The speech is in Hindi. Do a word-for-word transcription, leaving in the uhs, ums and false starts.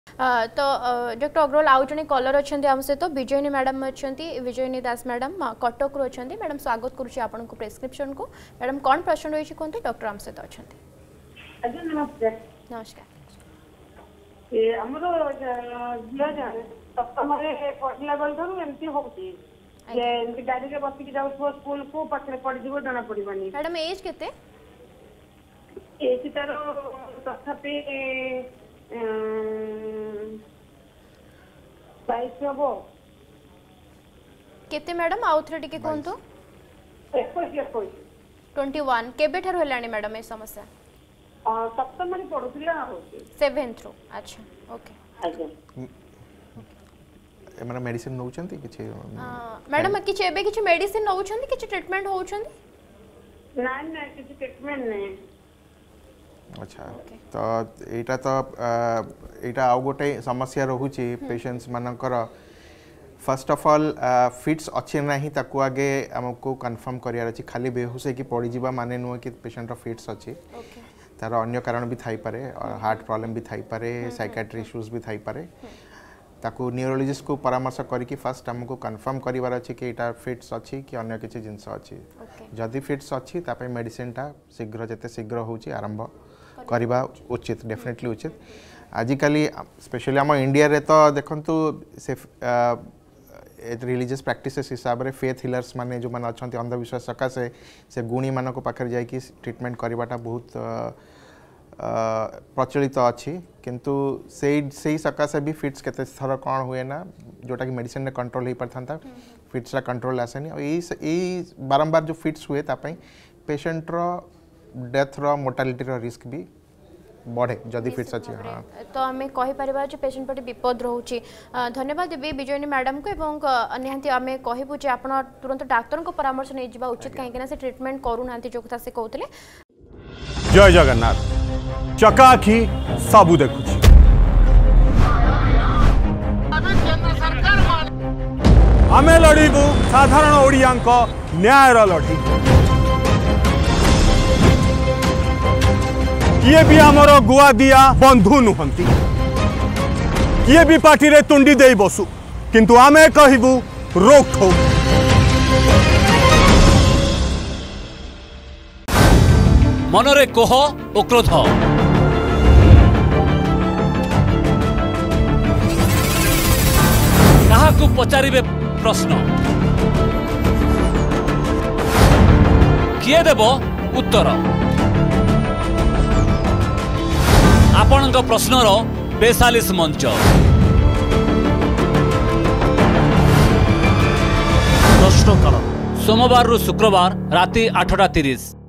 आ, तो डॉक्टर अग्रवाल आउ जड़े कलर अच्छा आम सहित विजयनी मैडम अच्छा विजयनी दास मैडम कटक रू अच्छा मैडम स्वागत करुच्ची आपन को प्रेस्क्रिप्शन को मैडम कौन प्रश्न रही कहते डॉक्टर आम सहित अच्छा नमस्कार नमस्कार हमर झील सप्तम पढ़ला बेल ठार एमती होची गाड़ी रे बसिक जाऊ स्कूल को पाखे पड़ जीव जना पड़बानी मैडम एज केते एज तार तथापि बाईस हम केते मैडम आउ थे टिके कहतु ट्वेंटी वन केबे ठार हेलानी मैडम ए समस्या सप्तम रे पढुथिला होची सेवेंथ रो अच्छा ओके आज्ञा एमरा मेडिसिन नउचंती किछि मैडम किछि एबे किछि मेडिसिन नउचंती किछि ट्रीटमेंट होउचंती ना ना किछि ट्रीटमेंट नै अच्छा तो एटा तो एटा आउ गोटे समस्या रहुची पेशेंट्स मानकर फर्स्ट ऑफ ऑल फिट्स अच्छे नहीं ताकू आगे हमको कंफर्म करियार अछि खाली बेहोश है कि पड़ी जीवा माने नुह कि पेशेंट रो फिट्स अछि तार अन्य कारण भी थाई पारे और हार्ट प्रॉब्लम भी थाई पारे साइकियाट्री इश्यूज भी थाई पारे ताकू न्यूरोलॉजिस्ट को परामर्श करके फर्स्ट हमको कंफर्म करिवार अछि कि एटा फिट्स अछि कि अन्य किछि जिंस अछि जदि फिट्स अछि तापे मेडिसिन टा शीघ्र जते शीघ्र होची आरंभ करबा उचित डेफिनेटली उचित आजिकली स्पेशली आम इंडिया रे तो देखंतु से रिलीजियस प्रैक्टिसेस हिसाब रे फेथ हिलर्स माने जो माने अछंती अंधविश्वास सकाशे से गुणी मानक पाखर जाय कि ट्रीटमेंट करबाटा बहुत प्रचलित अच्छी किंतु से से सकाशे भी फिट्स केते थर कौन हुए ना जोटा कि मेडिसिन रे कंट्रोल हो पारथा फिट्स रा कंट्रोल आसेनी और यही बारंबार जो फिट्स हुए तापई पेशेंट रो डेथ रो मोर्टालिटी रो रिस्क भी बढ़े जदि फिट्स अच्छी हाँ तो आम कहीपर जो पेशेंट प्रति विपद रोचे धन्यवाद देवी विजयनी मैडम को एवं निहांती आम कहबू जे आप तुरंत डाक्तर को परामर्श नहीं जावा उचित कहीं से ट्रीटमेंट करूना जो कथा से कहते जय जगन्नाथ चकाखी सबू देखुची आमे लड़ीबू साधारण ओडिया न्यायर लड़ी किए भी आमर गुआ दिया बंधु नुहंती किए भी पार्टी रे तुंडी दे बसु किंतु आमे कहबू रोक ठोक मनरे कोह ओ क्रोध काहाकू पचारिबे प्रश्न किए देबो उत्तर आपणक प्रश्नर बेसालीस मंच प्रश्नकाल सोमवार रु शुक्रवार राति आठटा तीस।